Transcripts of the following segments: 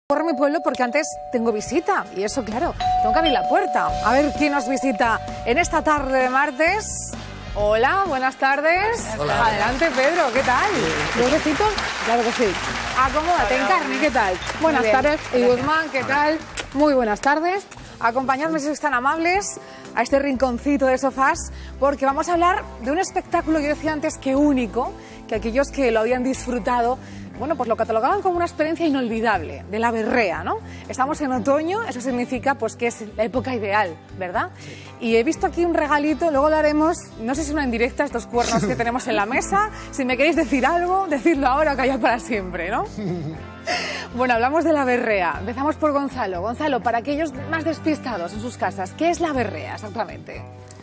Por mi pueblo porque antes tengo visita y eso, claro, tengo que abrir la puerta. A ver quién nos visita en esta tarde de martes. Hola, buenas tardes. Hola. Adelante, Pedro, ¿qué tal? ¿Dos besitos? Claro que sí. Acomódate, Encarni, ¿qué tal? Buenas tardes. Y Guzmán, ¿qué tal? Muy buenas tardes. Acompañadme, si sois tan amables, a este rinconcito de sofás, porque vamos a hablar de un espectáculo, yo decía antes, que único, que aquellos que lo habían disfrutado, bueno, pues lo catalogaban como una experiencia inolvidable, de la berrea, ¿no? Estamos en otoño, eso significa pues que es la época ideal, ¿verdad? Sí. Y he visto aquí un regalito, luego lo haremos, no sé si una indirecta, estos cuernos que tenemos en la mesa. Si me queréis decir algo, decidlo ahora o callar para siempre, ¿no? Bueno, hablamos de la berrea. Empezamos por Gonzalo. Gonzalo, para aquellos más despistados en sus casas, ¿qué es la berrea exactamente?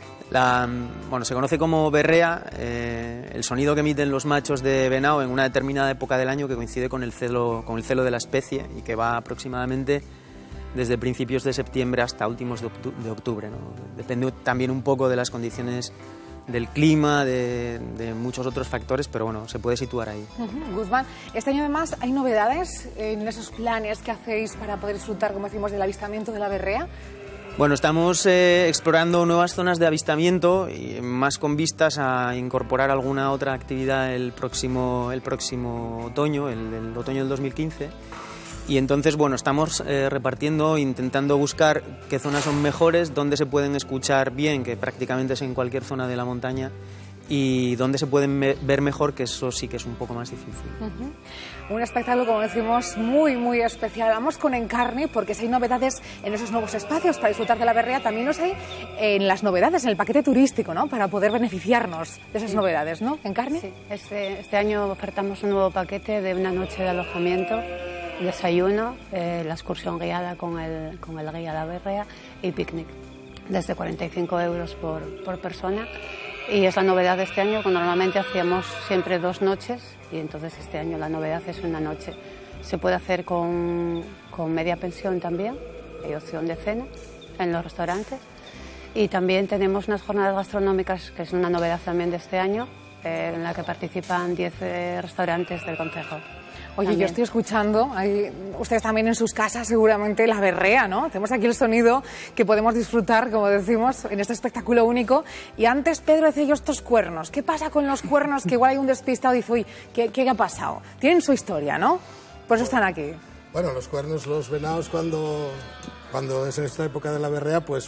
Bueno, se conoce como berrea el sonido que emiten los machos de venado en una determinada época del año que coincide con el celo de la especie y que va aproximadamente desde principios de septiembre hasta últimos de octubre, ¿no? Depende también un poco de las condiciones del clima, de muchos otros factores, pero bueno, se puede situar ahí. Guzmán, este año además hay novedades en esos planes que hacéis para poder disfrutar, como decimos, del avistamiento de la berrea. Bueno, estamos explorando nuevas zonas de avistamiento, y más con vistas a incorporar alguna otra actividad el próximo otoño, el otoño del 2015. Y entonces, bueno, estamos repartiendo, intentando buscar qué zonas son mejores, dónde se pueden escuchar bien, que prácticamente es en cualquier zona de la montaña, y dónde se pueden ver mejor, que eso sí que es un poco más difícil. Un espectáculo, como decimos, muy, muy especial. Vamos con Encarni, porque si hay novedades en esos nuevos espacios para disfrutar de la berrea, también los hay en las novedades, en el paquete turístico, ¿no? Para poder beneficiarnos de esas novedades, ¿no? Encarni. Sí, este año ofertamos un nuevo paquete de una noche de alojamiento, desayuno, la excursión guiada con el guía La Berrea y picnic, desde 45 euros por persona. Y es la novedad de este año, que normalmente hacíamos siempre 2 noches, y entonces este año la novedad es una noche. Se puede hacer con media pensión también, hay opción de cena en los restaurantes. Y también tenemos unas jornadas gastronómicas, que es una novedad también de este año, en la que participan 10 restaurantes del concejo. Oye, también. Yo estoy escuchando, ustedes también en sus casas seguramente la berrea, ¿no? Tenemos aquí el sonido que podemos disfrutar, como decimos, en este espectáculo único. Y antes, Pedro, decía yo estos cuernos. ¿Qué pasa con los cuernos? Que igual hay un despistado y dice, uy, ¿qué ha pasado? Tienen su historia, ¿no? Por eso están aquí. Bueno, los cuernos, los venados, cuando es en esta época de la berrea, pues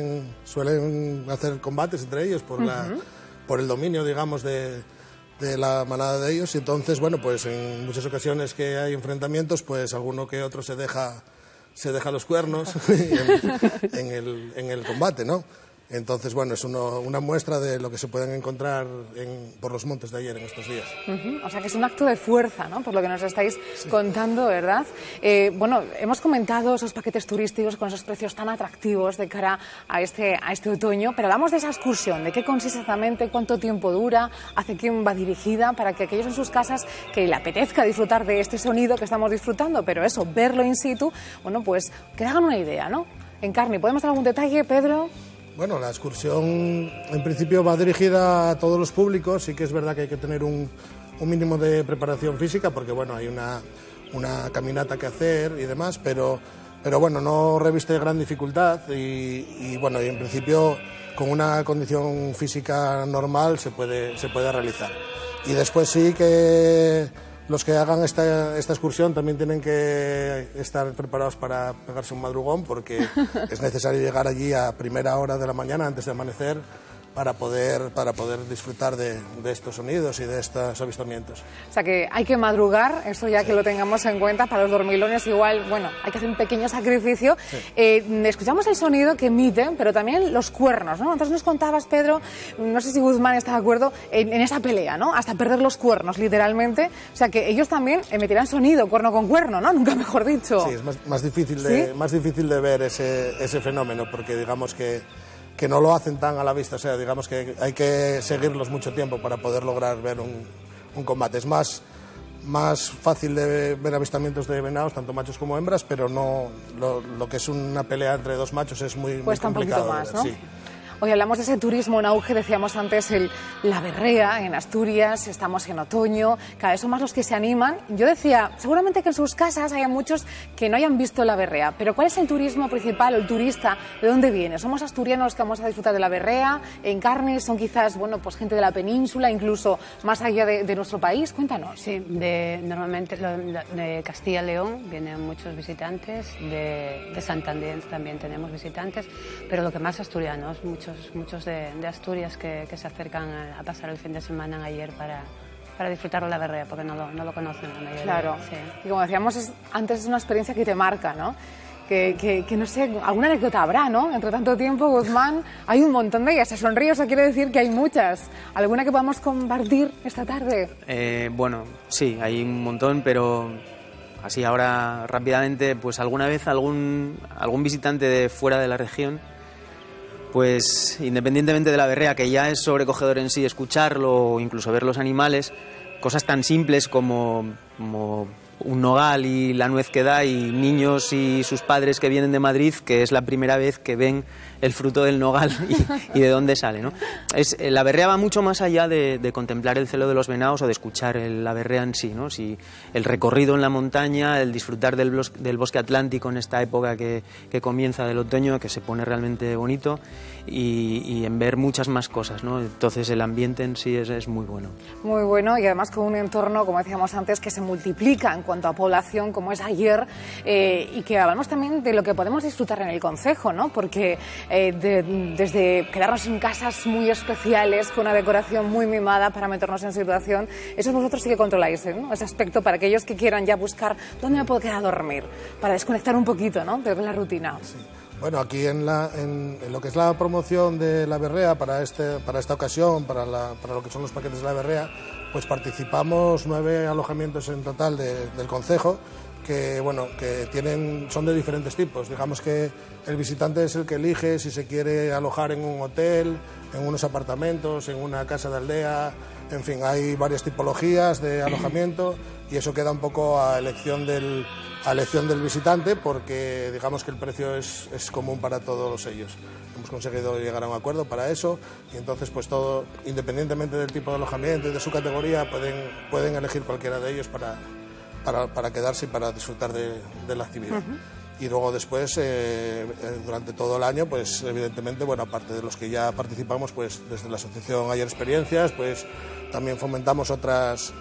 suelen hacer combates entre ellos por el dominio, digamos, de la manada de ellos, y entonces, bueno, pues en muchas ocasiones que hay enfrentamientos, pues alguno que otro se deja los cuernos en el combate, ¿no? Entonces, bueno, es una muestra de lo que se pueden encontrar por los montes de ayer en estos días. O sea que es un acto de fuerza, ¿no? Por lo que nos estáis contando, ¿verdad? Bueno, hemos comentado esos paquetes turísticos con esos precios tan atractivos de cara a este otoño, pero hablamos de esa excursión, de qué consiste exactamente, cuánto tiempo dura, hacia quién va dirigida, para que aquellos en sus casas que le apetezca disfrutar de este sonido que estamos disfrutando, pero eso, verlo in situ, bueno, pues que hagan una idea, ¿no? Encarni, ¿podemos dar algún detalle, Pedro? Bueno, la excursión en principio va dirigida a todos los públicos. Sí que es verdad que hay que tener un mínimo de preparación física, porque bueno, hay una caminata que hacer y demás, pero bueno, no reviste gran dificultad y bueno, y en principio con una condición física normal se puede realizar. Y después sí que los que hagan esta excursión también tienen que estar preparados para pegarse un madrugón, porque es necesario llegar allí a primera hora de la mañana, antes de amanecer, para poder disfrutar de estos sonidos y de estos avistamientos. O sea que hay que madrugar, eso ya que lo tengamos en cuenta. Para los dormilones igual, bueno, hay que hacer un pequeño sacrificio. Escuchamos el sonido que emiten, pero también los cuernos, ¿no? Entonces nos contabas, Pedro, no sé si Guzmán está de acuerdo, en esa pelea, ¿no? Hasta perder los cuernos, literalmente. O sea que ellos también emitirán sonido, cuerno con cuerno, ¿no? Nunca mejor dicho. Sí, es más difícil de ver ese fenómeno, porque digamos que no lo hacen tan a la vista, o sea, digamos que hay que seguirlos mucho tiempo para poder lograr ver un combate. Es más fácil de ver avistamientos de venados, tanto machos como hembras, pero no lo que es una pelea entre 2 machos es muy complicado. Cuesta un poquito más, ¿no? Sí. Hoy hablamos de ese turismo en auge, decíamos antes, la berrea en Asturias, estamos en otoño, cada vez son más los que se animan. Yo decía, seguramente que en sus casas haya muchos que no hayan visto la berrea, pero ¿cuál es el turismo principal o el turista? ¿De dónde viene? ¿Somos asturianos que vamos a disfrutar de la berrea en carne? ¿Son quizás, bueno, pues gente de la península, incluso más allá de nuestro país? Cuéntanos. Sí, normalmente de Castilla y León vienen muchos visitantes, de Santander también tenemos visitantes, pero lo que más asturianos, muchos de Asturias que se acercan a pasar el fin de semana ayer para disfrutar de la berrea, porque no lo conocen la mayoría. Claro, sí. Y como decíamos, antes es una experiencia que te marca, ¿no? Que no sé, alguna anécdota habrá, ¿no? Entre tanto tiempo, Guzmán, hay un montón de ellas. Se sonríe, eso quiere decir que hay muchas. ¿Alguna que podamos compartir esta tarde? Bueno, sí, hay un montón, pero así ahora rápidamente, pues alguna vez algún visitante de fuera de la región, pues independientemente de la berrea, que ya es sobrecogedor en sí escucharlo o incluso ver los animales, cosas tan simples como un nogal y la nuez que da, y niños y sus padres que vienen de Madrid, que es la primera vez que ven el fruto del nogal y de dónde sale, ¿no? La berrea va mucho más allá de contemplar el celo de los venados o de escuchar la berrea en sí, ¿no? Si el recorrido en la montaña, el disfrutar del bosque atlántico en esta época que comienza del otoño, que se pone realmente bonito, y en ver muchas más cosas, ¿no? Entonces el ambiente en sí es muy bueno. Muy bueno, y además con un entorno, como decíamos antes, que se multiplica en cuanto a población, como es ayer, y que hablamos también de lo que podemos disfrutar en el concejo, ¿no? Porque desde quedarnos en casas muy especiales, con una decoración muy mimada para meternos en situación, eso vosotros sí que controláis, ¿no? Ese aspecto para aquellos que quieran ya buscar dónde me puedo quedar a dormir, para desconectar un poquito, ¿no?, de la rutina. Sí. Bueno, aquí en lo que es la promoción de la berrea para esta ocasión, para lo que son los paquetes de la berrea, pues participamos 9 alojamientos en total del concejo, que son de diferentes tipos. Digamos que el visitante es el que elige si se quiere alojar en un hotel, en unos apartamentos, en una casa de aldea, en fin, hay varias tipologías de alojamiento y eso queda un poco a elección del visitante, porque digamos que el precio es común para todos ellos. Hemos conseguido llegar a un acuerdo para eso y entonces pues todo, independientemente del tipo de alojamiento y de su categoría, pueden elegir cualquiera de ellos para quedarse y para disfrutar de la actividad. Y luego después, durante todo el año, pues evidentemente, bueno, aparte de los que ya participamos, pues desde la asociación Ayer Experiencias, pues también fomentamos otras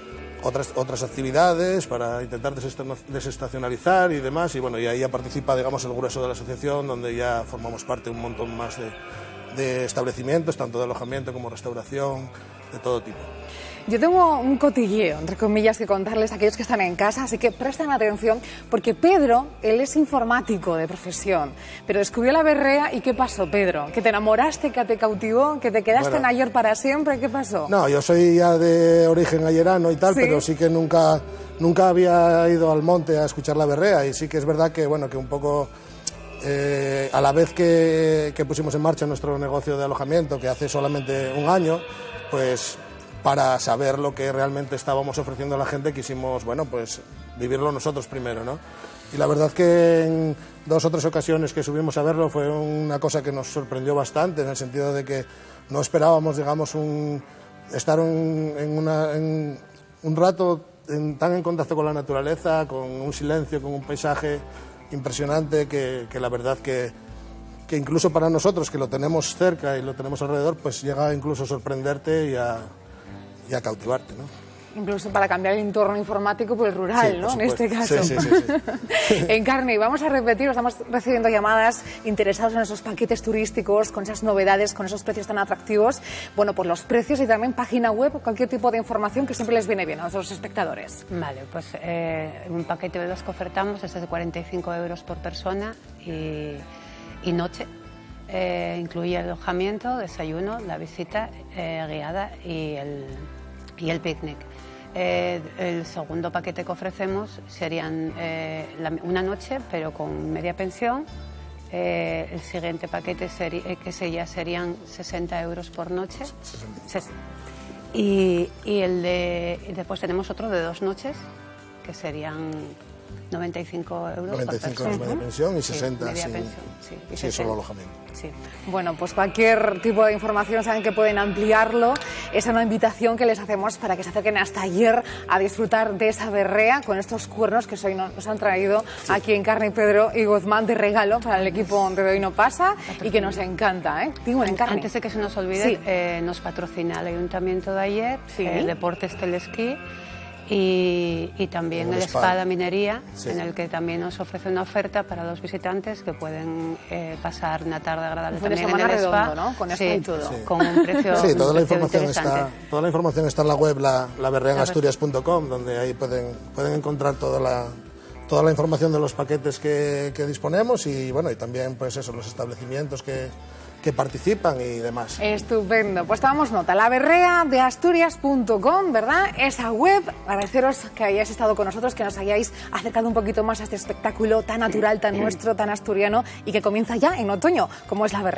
actividades para intentar desestacionalizar y demás, y bueno, y ahí ya participa, digamos, el grueso de la asociación, donde ya formamos parte de un montón más de establecimientos, tanto de alojamiento como restauración, de todo tipo. Yo tengo un cotilleo, entre comillas, que contarles a aquellos que están en casa, así que presten atención, porque Pedro, él es informático de profesión, pero descubrió la berrea. ¿Y qué pasó, Pedro? ¿Que te enamoraste, que te cautivó, que te quedaste en Ayer para siempre? ¿Qué pasó? No, yo soy ya de origen ayerano y tal, ¿sí? Pero sí que nunca había ido al monte a escuchar la berrea, y sí que es verdad que, bueno, que un poco... a la vez que pusimos en marcha nuestro negocio de alojamiento, que hace solamente un año, pues para saber lo que realmente estábamos ofreciendo a la gente quisimos, bueno, pues vivirlo nosotros primero, ¿no? Y la verdad que en 2 o 3 ocasiones que subimos a verlo fue una cosa que nos sorprendió bastante, en el sentido de que no esperábamos, digamos, estar en un rato tan en contacto con la naturaleza, con un silencio, con un paisaje impresionante, que la verdad que incluso para nosotros, que lo tenemos cerca y lo tenemos alrededor, pues llega incluso a sorprenderte y a cautivarte, ¿no? Incluso para cambiar el entorno informático por el rural, sí, ¿no? En este caso. Sí. En carne, vamos a repetir, estamos recibiendo llamadas interesados en esos paquetes turísticos, con esas novedades, con esos precios tan atractivos. Bueno, por los precios y también página web, cualquier tipo de información que siempre les viene bien a nuestros espectadores. Vale, pues un paquete de los que ofertamos es de 45 euros por persona y noche. Incluye el alojamiento, desayuno, la visita guiada y el picnic. El segundo paquete que ofrecemos serían una noche, pero con media pensión. El siguiente paquete serían 60 euros por noche. Y después tenemos otro de 2 noches, que serían 95 euros 95 euros media pensión y 60 media sin, pensión, sí, y sin 60. solo alojamiento. Sí. Bueno, pues cualquier tipo de información saben que pueden ampliarlo. Es una invitación que les hacemos para que se acerquen hasta ayer a disfrutar de esa berrea con estos cuernos que hoy nos han traído aquí en Carne Pedro y Guzmán de regalo para el equipo de Hoy No Pasa y que nos encanta, ¿eh? Digo, en Carne. Antes de que se nos olvide, nos patrocina el Ayuntamiento de ayer, Deportes Telesquí, y también el Espada Minería, en el que también nos ofrece una oferta para los visitantes que pueden pasar una tarde agradable también en el redondo, spa, ¿no? Con esto y todo. Con un precio, sí, toda la información está en la web, laberreanasturias.com, donde ahí pueden encontrar toda la información de los paquetes que disponemos y bueno, y también pues eso, los establecimientos que participan y demás. Estupendo. Pues tomamos nota. laberreadeasturias.com, ¿verdad? Esa web. Agradeceros que hayáis estado con nosotros, que nos hayáis acercado un poquito más a este espectáculo tan natural, tan nuestro, tan asturiano y que comienza ya en otoño, como es la berrea.